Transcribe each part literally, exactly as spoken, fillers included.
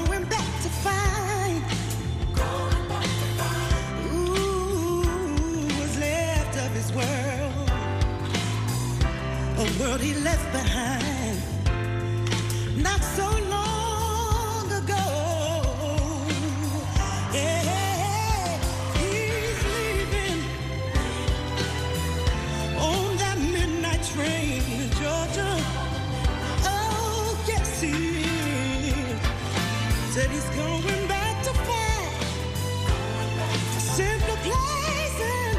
going back to find. Ooh, what's left of his world, a world he left behind not so long ago. Yeah, he's leaving on that midnight train to Georgia. Oh, yes, he is. Said he's going back to find a simpler place and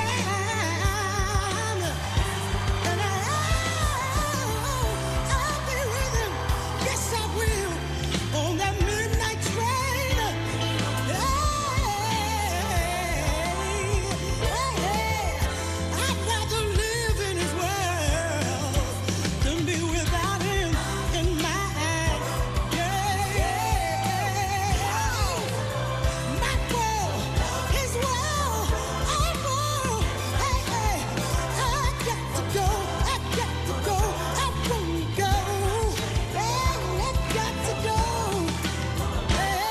time. And I'll, I'll be with him. Yes, I will. On that midnight train. Hey, hey, I'd rather live in his world than be without him in mine. Yeah, yeah. My world, his world, our world. Hey, hey, I got to go. I got to go. I won't go. Hey, I got to go. Hey,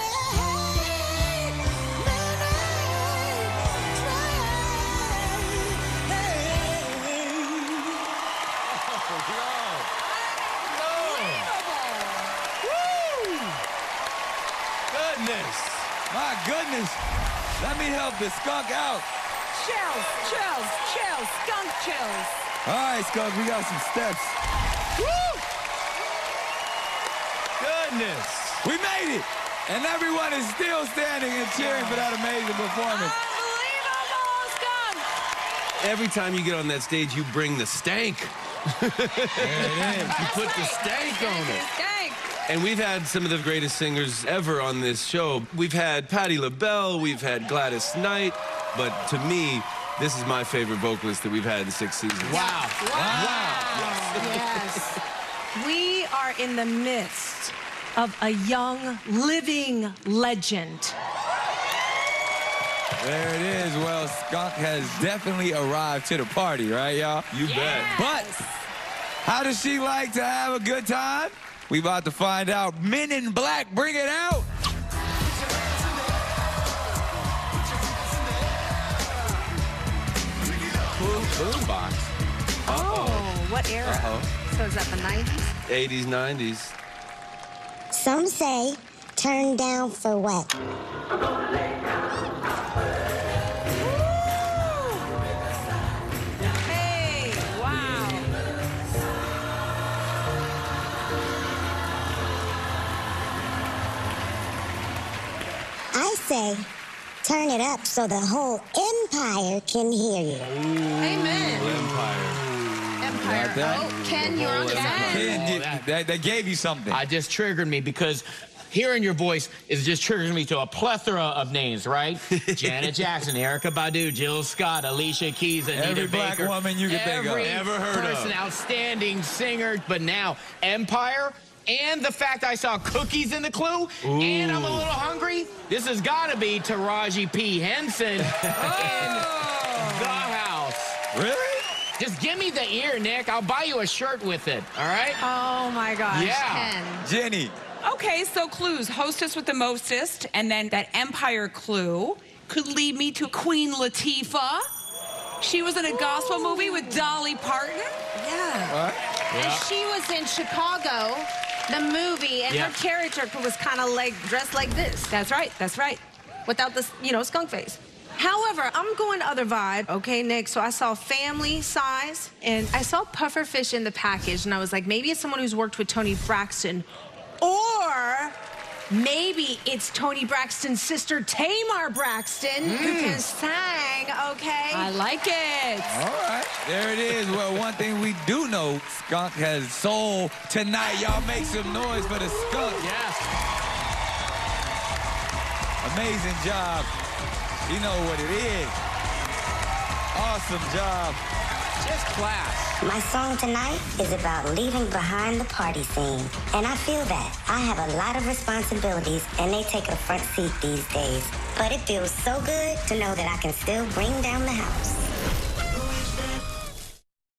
Goodness. My goodness. Let me help the skunk out. Chills, chills, chills, skunk chills. All right, Skunk, we got some steps. Woo! Goodness. We made it. And everyone is still standing and cheering for that amazing performance. Unbelievable, skunk. Every time you get on that stage, you bring the stank. There it is. You put the stank on it. Skank. And we've had some of the greatest singers ever on this show. We've had Patti LaBelle, we've had Gladys Knight, but to me, this is my favorite vocalist that we've had in six seasons. Wow. Wow. Yes. We are in the midst of a young, living legend. There it is. Well, Skunk has definitely arrived to the party, right, y'all? You bet. But how does she like to have a good time? We about to find out. Men in Black, bring it out. Boom, boombox. Oh, what era? Uh-oh. So is that the nineties? eighties, nineties. Some say, turn down for what? Hey, wow. I say, turn it up so the whole empire can hear you. Amen. Empire. Empire. Got that? Oh, Ken, you're on Ken. Kid, you- that, that gave you something. I just triggered me because hearing your voice is just triggering me to a plethora of names, right? Janet Jackson, Erykah Badu, Jill Scott, Alicia Keys, Anita Every black Baker. woman you can think of. Every Never heard of. person, outstanding singer. But now, Empire, and the fact I saw cookies in the clue, and I'm a little hungry, this has got to be Taraji P. Henson in the house. Really? Just give me the ear, Nick. I'll buy you a shirt with it, all right? Oh, my gosh, Yeah. Ken. Jenny. Okay, so clues. Hostess with the mostest, and then that Empire clue could lead me to Queen Latifah. She was in a gospel movie with Dolly Parton. Yeah. What? And she was in Chicago, the movie, and Yeah. her character was kind of like dressed like this, That's right, that's right. without this, you know, skunk face. However, I'm going other vibe, okay, Nick? So I saw family size, and I saw pufferfish in the package, and I was like, maybe it's someone who's worked with Toni Braxton, or maybe it's Toni Braxton's sister, Tamar Braxton, who can sing, okay? I like it. All right. There it is. Well, one thing we do know, Skunk has soul tonight. Y'all make some noise for the Skunk. Yes. Amazing job. You know what it is. Awesome job. Just class. My song tonight is about leaving behind the party scene. And I feel that. I have a lot of responsibilities, and they take a front seat these days. But it feels so good to know that I can still bring down the house.